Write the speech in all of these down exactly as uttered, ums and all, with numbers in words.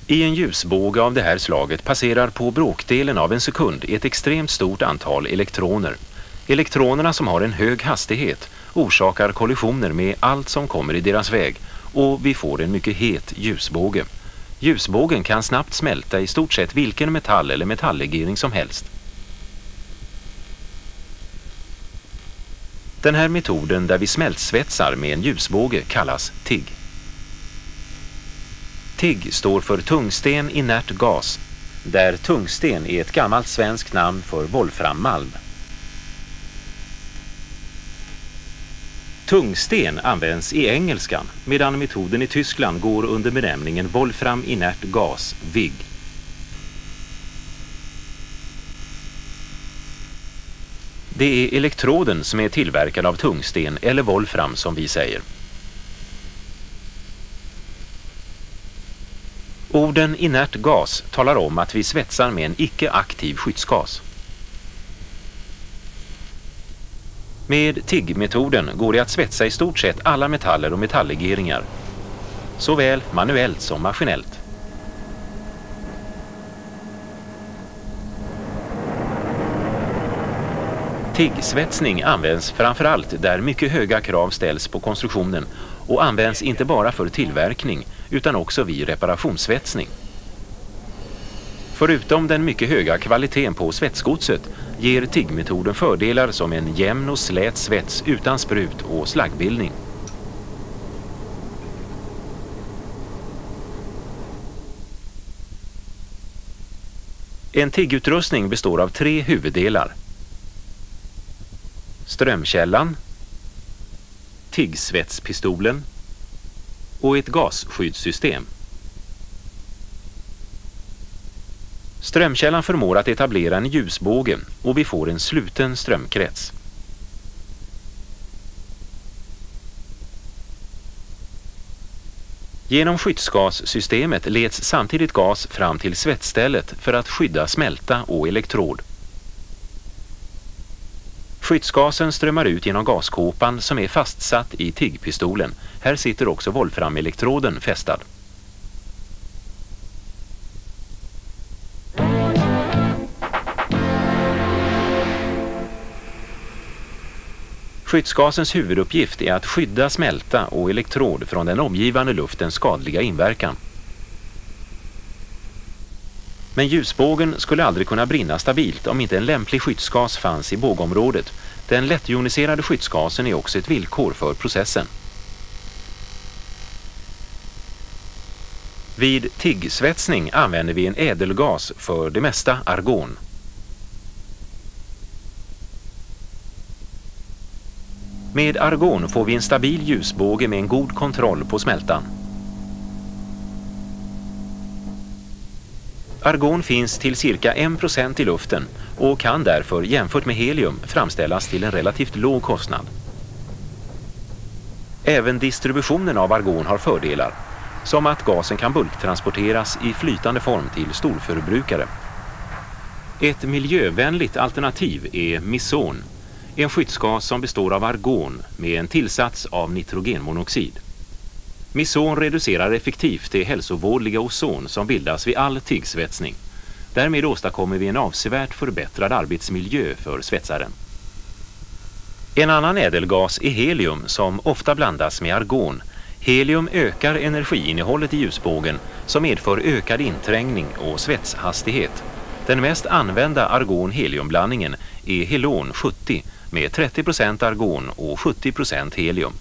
I en ljusbåge av det här slaget passerar på bråkdelen av en sekund ett extremt stort antal elektroner. Elektronerna, som har en hög hastighet, orsakar kollisioner med allt som kommer i deras väg och vi får en mycket het ljusbåge. Ljusbågen kan snabbt smälta i stort sett vilken metall eller metalllegering som helst. Den här metoden där vi smältsvetsar med en ljusbåge kallas T I G. T I G står för tungsten inert gas, där tungsten är ett gammalt svenskt namn för wolframmalm. Tungsten används i engelskan, medan metoden i Tyskland går under benämningen Wolfram inert gas, V I G. Det är elektroden som är tillverkad av tungsten eller wolfram, som vi säger. Orden inert gas talar om att vi svetsar med en icke-aktiv skyddsgas. Med T I G-metoden går det att svetsa i stort sett alla metaller och metalllegeringar, såväl manuellt som maskinellt. T I G-svetsning används framförallt där mycket höga krav ställs på konstruktionen och används inte bara för tillverkning utan också vid reparationssvetsning. Förutom den mycket höga kvaliteten på svetsgodset ger T I G-metoden fördelar som en jämn och slät svets utan sprut och slaggbildning. En T I G-utrustning består av tre huvuddelar: strömkällan, T I G-svetspistolen och ett gasskyddssystem. Strömkällan förmår att etablera en ljusbåge och vi får en sluten strömkrets. Genom skyddsgassystemet leds samtidigt gas fram till svetsstället för att skydda smälta och elektrod. Skyddsgasen strömmar ut genom gaskåpan som är fastsatt i T I G-pistolen. Här sitter också wolframelektroden fästad. Skyddsgasens huvuduppgift är att skydda smälta och elektrod från den omgivande luftens skadliga inverkan. Men ljusbågen skulle aldrig kunna brinna stabilt om inte en lämplig skyddsgas fanns i bågområdet. Den lättjoniserade skyddsgasen är också ett villkor för processen. Vid T I G-svetsning använder vi en ädelgas, för det mesta argon. Med argon får vi en stabil ljusbåge med en god kontroll på smältan. Argon finns till cirka en procent i luften och kan därför jämfört med helium framställas till en relativt låg kostnad. Även distributionen av argon har fördelar, som att gasen kan bulktransporteras i flytande form till storförbrukare. Ett miljövänligt alternativ är meson, en skyddsgas som består av argon med en tillsats av nitrogenmonoxid. Meson reducerar effektivt det hälsovådliga ozon som bildas vid all T I G-svetsning. Därmed åstadkommer vi en avsevärt förbättrad arbetsmiljö för svetsaren. En annan ädelgas är helium, som ofta blandas med argon. Helium ökar energiinnehållet i ljusbågen, som medför ökad inträngning och svetshastighet. Den mest använda argon-heliumblandningen är Helon sjuttio med trettio procent argon och sjuttio procent helium.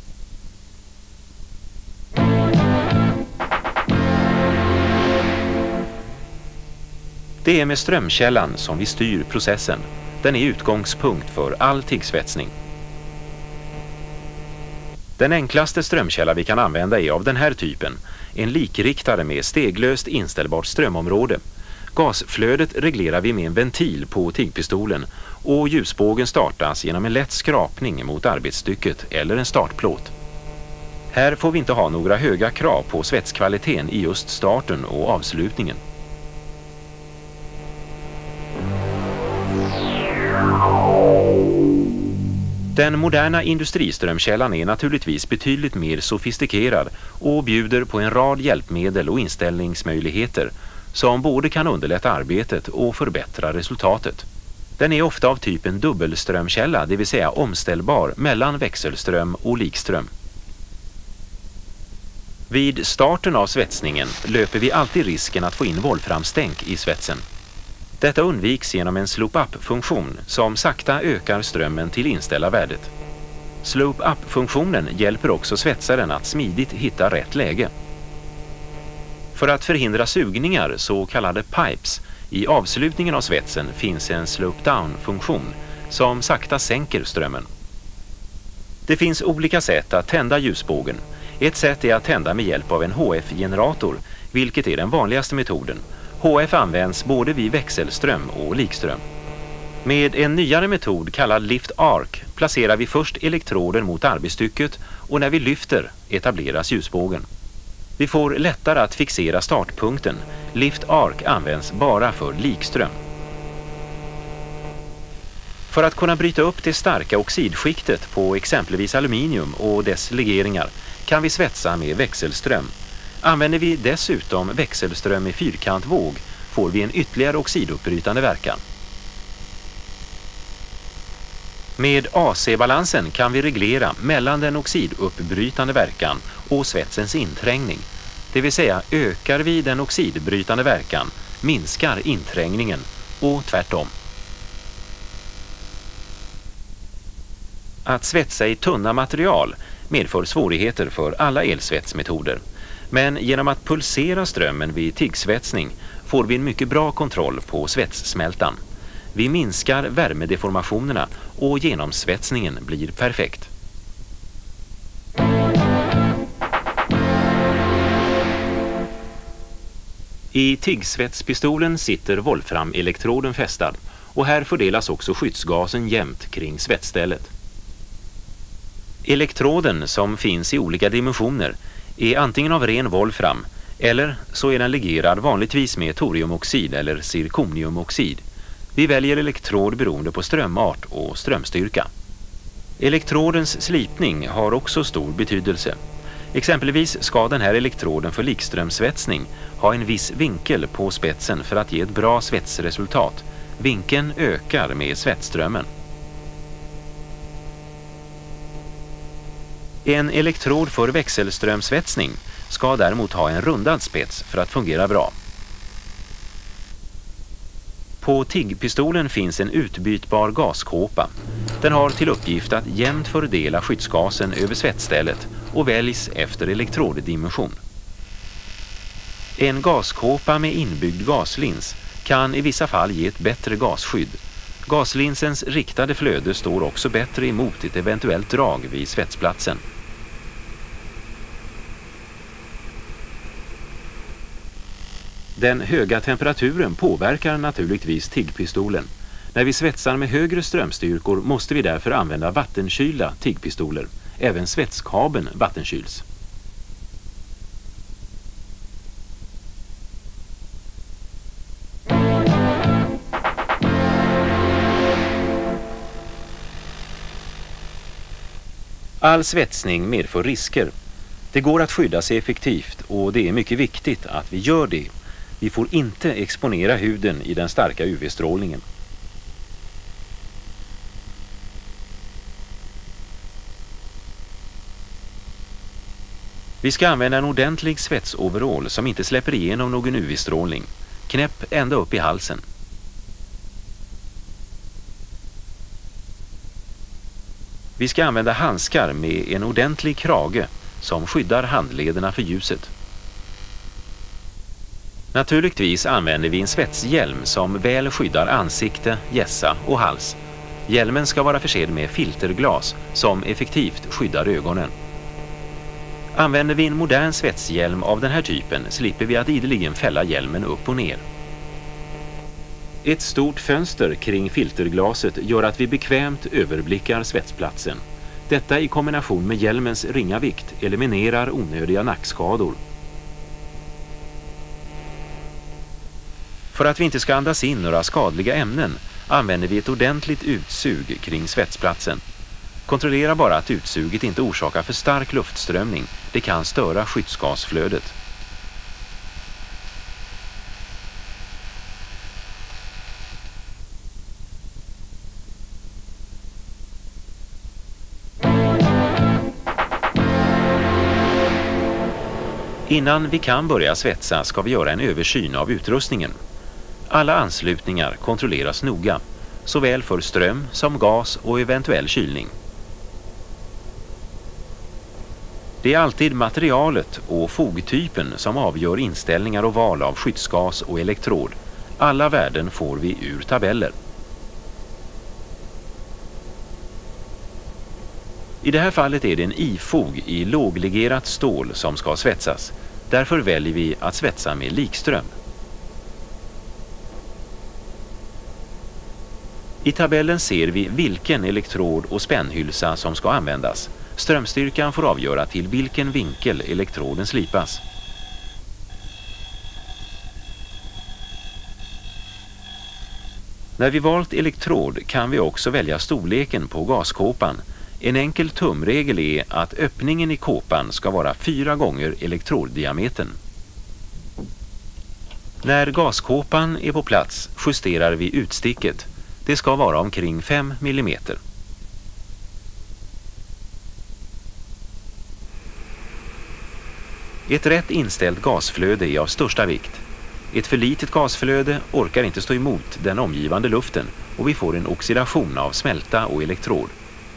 Det är med strömkällan som vi styr processen. Den är utgångspunkt för all T I G-svetsning. Den enklaste strömkälla vi kan använda är av den här typen, en likriktare med steglöst inställbart strömområde. Gasflödet reglerar vi med en ventil på T I G-pistolen och ljusbågen startas genom en lätt skrapning mot arbetsstycket eller en startplåt. Här får vi inte ha några höga krav på svetskvaliteten i just starten och avslutningen. Den moderna industriströmkällan är naturligtvis betydligt mer sofistikerad och bjuder på en rad hjälpmedel och inställningsmöjligheter som både kan underlätta arbetet och förbättra resultatet. Den är ofta av typen dubbelströmkälla, det vill säga omställbar mellan växelström och likström. Vid starten av svetsningen löper vi alltid risken att få in volframstänk i svetsen. Detta undviks genom en slope-up-funktion som sakta ökar strömmen till inställda värdet. Slope-up-funktionen hjälper också svetsaren att smidigt hitta rätt läge. För att förhindra sugningar, så kallade pipes, i avslutningen av svetsen finns en slope-down-funktion som sakta sänker strömmen. Det finns olika sätt att tända ljusbågen. Ett sätt är att tända med hjälp av en H F-generator, vilket är den vanligaste metoden. H F används både vid växelström och likström. Med en nyare metod kallad lift arc placerar vi först elektroden mot arbetsstycket och när vi lyfter etableras ljusbågen. Vi får lättare att fixera startpunkten. Lift arc används bara för likström. För att kunna bryta upp det starka oxidskiktet på exempelvis aluminium och dess legeringar kan vi svetsa med växelström. Använder vi dessutom växelström i fyrkantvåg får vi en ytterligare oxiduppbrytande verkan. Med A C-balansen kan vi reglera mellan den oxiduppbrytande verkan och svetsens inträngning. Det vill säga ökar vi den oxidbrytande verkan minskar inträngningen och tvärtom. Att svetsa i tunna material medför svårigheter för alla elsvetsmetoder. Men genom att pulsera strömmen vid tiggsvetsning får vi en mycket bra kontroll på svetssmältan. Vi minskar värmedeformationerna och genomsvetsningen blir perfekt. I tiggsvetspistolen sitter volframelektroden fästad och här fördelas också skyddsgasen jämnt kring svetsstället. Elektroden, som finns i olika dimensioner, är antingen av ren volfram eller så är den legerad vanligtvis med toriumoxid eller zirkoniumoxid. Vi väljer elektrod beroende på strömart och strömstyrka. Elektrodens slipning har också stor betydelse. Exempelvis ska den här elektroden för likströmsvetsning ha en viss vinkel på spetsen för att ge ett bra svetsresultat. Vinkeln ökar med svettströmmen. En elektrod för växelströmsvetsning ska däremot ha en rundad spets för att fungera bra. På tiggpistolen finns en utbytbar gaskåpa. Den har till uppgift att jämnt fördela skyddsgasen över svetsstället och väljs efter elektroddimension. En gaskåpa med inbyggd gaslins kan i vissa fall ge ett bättre gasskydd. Gaslinsens riktade flöde står också bättre emot ett eventuellt drag vid svetsplatsen. Den höga temperaturen påverkar naturligtvis tiggpistolen. När vi svetsar med högre strömstyrkor måste vi därför använda vattenkylda tiggpistoler. Även svetskabeln vattenkyls. All svetsning medför risker. Det går att skydda sig effektivt och det är mycket viktigt att vi gör det. Vi får inte exponera huden i den starka U V-strålningen. Vi ska använda en ordentlig svetsoverall som inte släpper igenom någon U V-strålning. Knäpp ända upp i halsen. Vi ska använda handskar med en ordentlig krage som skyddar handlederna för ljuset. Naturligtvis använder vi en svetshjälm som väl skyddar ansikte, hjässa och hals. Hjälmen ska vara försedd med filterglas som effektivt skyddar ögonen. Använder vi en modern svetshjälm av den här typen slipper vi att ideligen fälla hjälmen upp och ner. Ett stort fönster kring filterglaset gör att vi bekvämt överblickar svetsplatsen. Detta i kombination med hjälmens ringa vikt eliminerar onödiga nackskador. För att vi inte ska andas in några skadliga ämnen använder vi ett ordentligt utsug kring svetsplatsen. Kontrollera bara att utsuget inte orsakar för stark luftströmning. Det kan störa skyddsgasflödet. Innan vi kan börja svetsa ska vi göra en översyn av utrustningen. Alla anslutningar kontrolleras noga, såväl för ström som gas och eventuell kylning. Det är alltid materialet och fogtypen som avgör inställningar och val av skyddsgas och elektrod. Alla värden får vi ur tabeller. I det här fallet är det en ifog i låglegerat stål som ska svetsas. Därför väljer vi att svetsa med likström. I tabellen ser vi vilken elektrod och spännhylsa som ska användas. Strömstyrkan får avgöra till vilken vinkel elektroden slipas. När vi valt elektrod kan vi också välja storleken på gaskåpan. En enkel tumregel är att öppningen i kåpan ska vara fyra gånger elektroddiametern. När gaskåpan är på plats justerar vi utsticket. Det ska vara omkring fem millimeter. Ett rätt inställt gasflöde är av största vikt. Ett för litet gasflöde orkar inte stå emot den omgivande luften och vi får en oxidation av smälta och elektrod.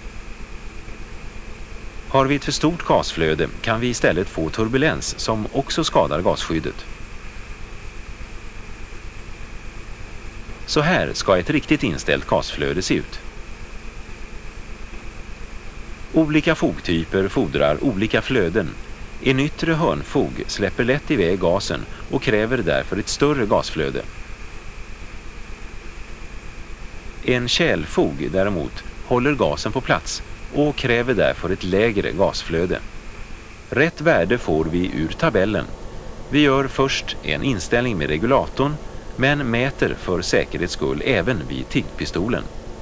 Har vi ett för stort gasflöde kan vi istället få turbulens som också skadar gasskyddet. Så här ska ett riktigt inställt gasflöde se ut. Olika fogtyper fordrar olika flöden. En yttre hörnfog släpper lätt iväg gasen och kräver därför ett större gasflöde. En kälfog däremot håller gasen på plats och kräver därför ett lägre gasflöde. Rätt värde får vi ur tabellen. Vi gör först en inställning med regulatorn men mäter för säkerhets skull även vid tiggpistolen.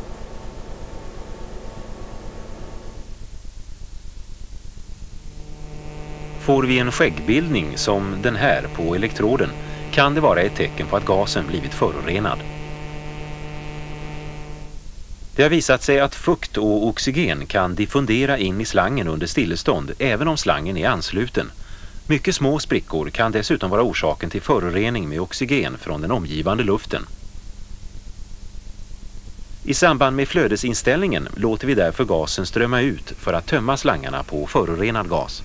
Får vi en skäggbildning som den här på elektroden kan det vara ett tecken på att gasen blivit förorenad. Det har visat sig att fukt och oxygen kan diffundera in i slangen under stillestånd även om slangen är ansluten. Mycket små sprickor kan dessutom vara orsaken till förorening med oxygen från den omgivande luften. I samband med flödesinställningen låter vi därför gasen strömma ut för att tömma slangarna på förorenad gas.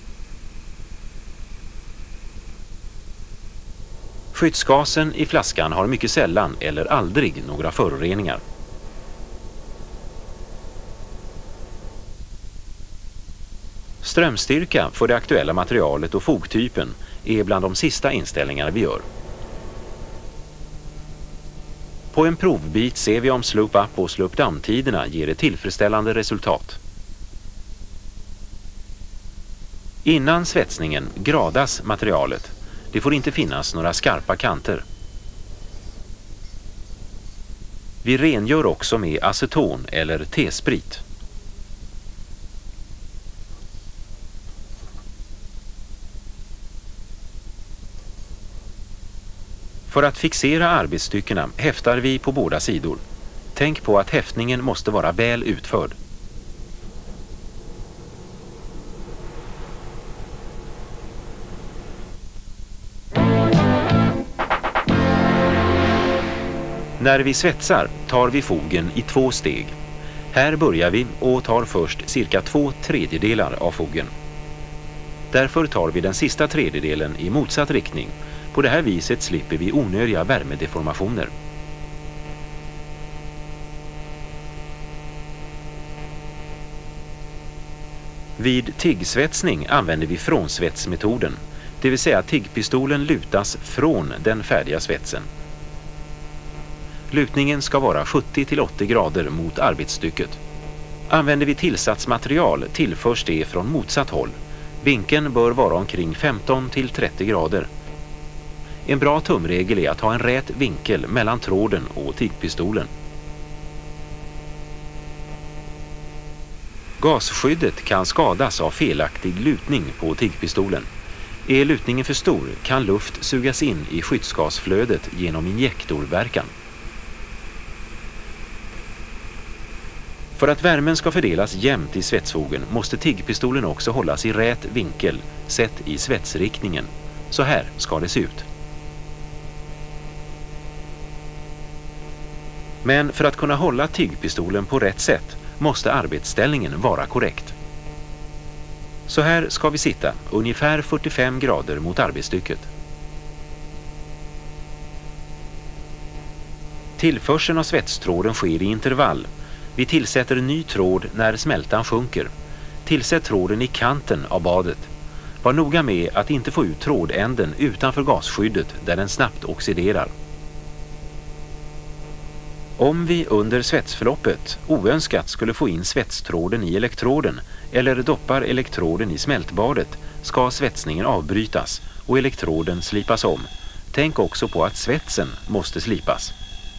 Skyddsgasen i flaskan har mycket sällan eller aldrig några föroreningar. Strömstyrka för det aktuella materialet och fogtypen är bland de sista inställningarna vi gör. På en provbit ser vi om slope up och slope down-tiderna ger ett tillfredsställande resultat. Innan svetsningen gradas materialet. Det får inte finnas några skarpa kanter. Vi rengör också med aceton eller T-sprit. För att fixera arbetsstyckena häftar vi på båda sidor. Tänk på att häftningen måste vara väl utförd. När vi svetsar tar vi fogen i två steg. Här börjar vi och tar först cirka två tredjedelar av fogen. Därför tar vi den sista tredjedelen i motsatt riktning. På det här viset slipper vi onödiga värmedeformationer. Vid tiggsvetsning använder vi frånsvetsmetoden, det vill säga att tiggpistolen lutas från den färdiga svetsen. Lutningen ska vara sjuttio till åttio grader mot arbetsstycket. Använder vi tillsatsmaterial tillförs det från motsatt håll. Vinkeln bör vara omkring femton till trettio grader. En bra tumregel är att ha en rät vinkel mellan tråden och tiggpistolen. Gasskyddet kan skadas av felaktig lutning på tiggpistolen. Är lutningen för stor kan luft sugas in i skyddsgasflödet genom injektorverkan. För att värmen ska fördelas jämnt i svetsfogen måste tiggpistolen också hållas i rät vinkel, sett i svetsriktningen. Så här ska det se ut. Men för att kunna hålla tiggpistolen på rätt sätt måste arbetsställningen vara korrekt. Så här ska vi sitta, ungefär fyrtiofem grader mot arbetsstycket. Tillförseln av svetstråden sker i intervall. Vi tillsätter ny tråd när smältan sjunker. Tillsätt tråden i kanten av badet. Var noga med att inte få ut trådänden utanför gasskyddet där den snabbt oxiderar. Om vi under svetsförloppet oönskat skulle få in svetstråden i elektroden eller doppar elektroden i smältbadet ska svetsningen avbrytas och elektroden slipas om. Tänk också på att svetsen måste slipas.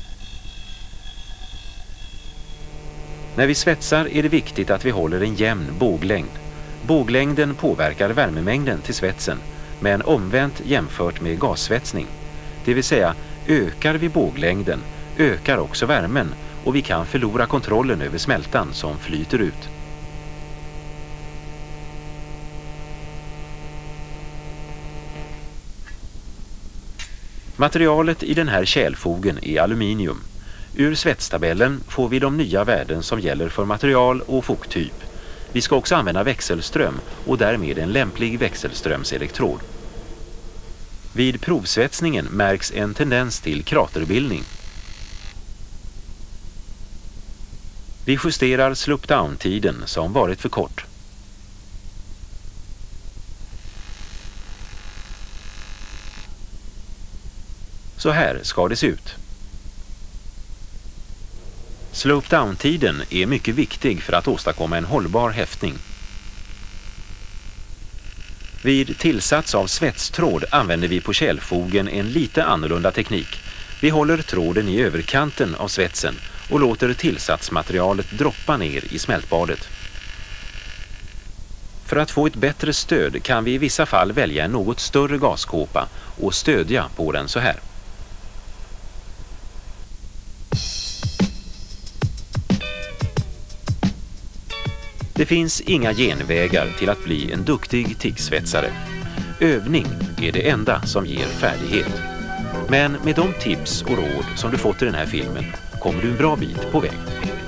När vi svetsar är det viktigt att vi håller en jämn båglängd. Båglängden påverkar värmemängden till svetsen, men omvänt jämfört med gassvetsning. Det vill säga, ökar vi båglängden ökar också värmen och vi kan förlora kontrollen över smältan som flyter ut. Materialet i den här kälfogen är aluminium. Ur svetstabellen får vi de nya värden som gäller för material och fogtyp. Vi ska också använda växelström och därmed en lämplig växelströmselektrod. Vid provsvetsningen märks en tendens till kraterbildning. Vi justerar slope-down-tiden som varit för kort. Så här ska det se ut. Slope-down-tiden är mycket viktig för att åstadkomma en hållbar häftning. Vid tillsats av svetstråd använder vi på kälfogen en lite annorlunda teknik. Vi håller tråden i överkanten av svetsen och låter tillsatsmaterialet droppa ner i smältbadet. För att få ett bättre stöd kan vi i vissa fall välja en något större gaskåpa och stödja på den så här. Det finns inga genvägar till att bli en duktig tiggsvetsare. Övning är det enda som ger färdighet. Men med de tips och råd som du fått i den här filmen kommer du en bra bit på väg.